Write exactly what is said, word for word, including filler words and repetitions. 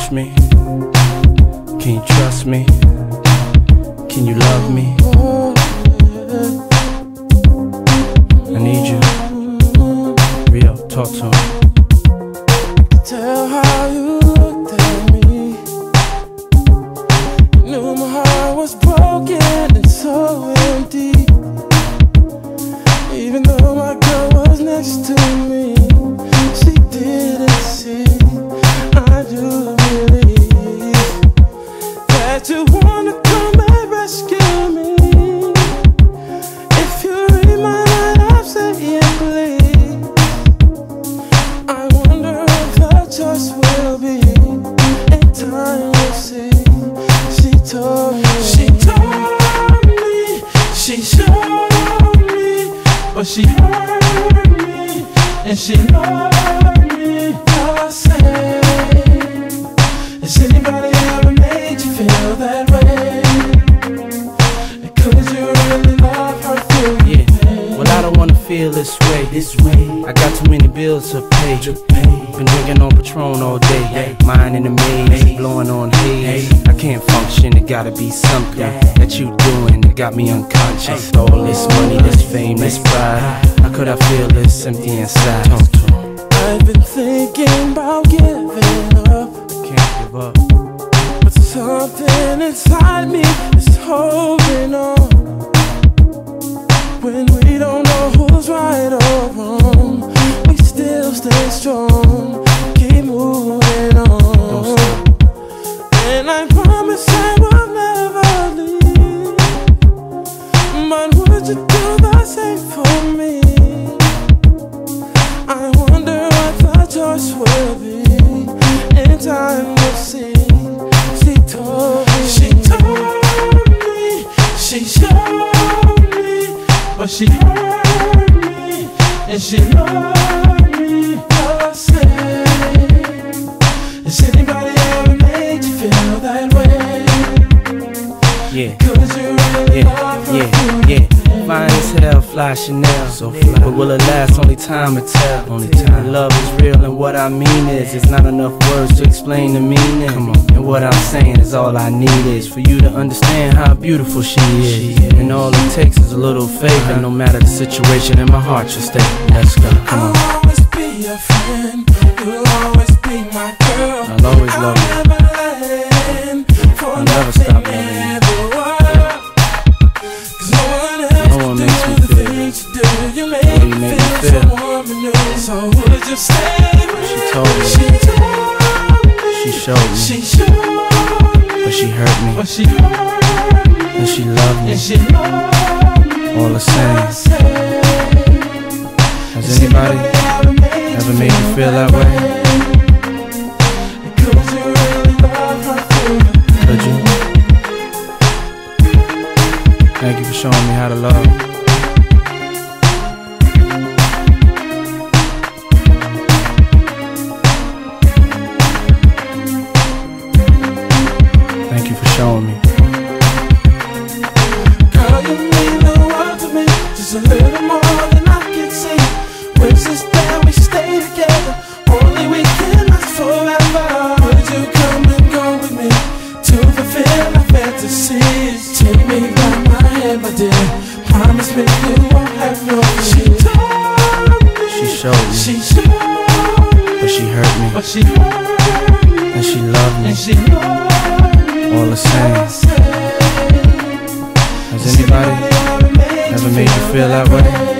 touch me? Can you trust me? Can you love me? I need you. Real, talk to me. Tell how you looked at me. You knew my heart was broken and so empty. Even though my girl was next to me, she didn't see. I do believe that you wanna come and rescue me. If you read my mind, I'm saying please. I wonder if the choice will be in time we'll see. She told me, she told me, she showed me, but she hurt me and she loved me the same. Has anybody ever made you feel that way? Could you really love her through Yeah, pain? well I don't wanna feel this way, this way. I got too many bills to pay, to pay. Been drinking on Patron all day, hey. Mine in the maze, hey. Blowing on haze, hey. I can't function, it gotta be something yeah. that you doing that got me unconscious. Hey. All this money, this fame, this pride, how could I feel this empty inside? Talk to me. I've been thinking about giving up, Can't give up. but something inside me is holding on. When we don't know who's right or wrong, we still stay strong, keep moving on. And I promise I will never leave. But would you do the same for me? I wonder what the choice will be. In time we'll see. She told me, she told me, she showed me, but she hurt me and she loved me the same. Has anybody ever made you feel that way? Yeah, Could you really yeah, love her yeah, through yeah. pain? Fine as hell, fly Chanel, so fly. But will it last? Only time will tell. Only time. Love is real, and what I mean is, it's not enough words to explain the meaning. Come on. And what I'm saying is, all I need is for you to understand how beautiful she is. And all it takes is a little faith, and no matter the situation, in my heart you'll stay. Let's go. Come on. I'll always be your friend. You'll always be my girl. I'll always love you. I'll never let for I'll never stop loving you. No one makes me feel You the make way you me make me feel feel. so warm and new. So would you stay with She me? told me. She told me. She showed me. She showed me. But she hurt me. But she hurt me. And she loved me. And she loved me. All the same. Has anybody ever made you feel that way? Could you really love her through? Could you? Thank you for showing me how to love. Thank you for showing me. Girl, you mean the world to me, just a little more than I can see. Wishes that we stay together, only we can last forever. Would you come and go with me to fulfill our fantasies? Take me by my hand, my dear. Promise me you won't have no fear. She told me, She showed me. she showed me, But she hurt me. but she hurt me, And she loved me. and she loved me. All the same. Has anybody ever made you feel that way?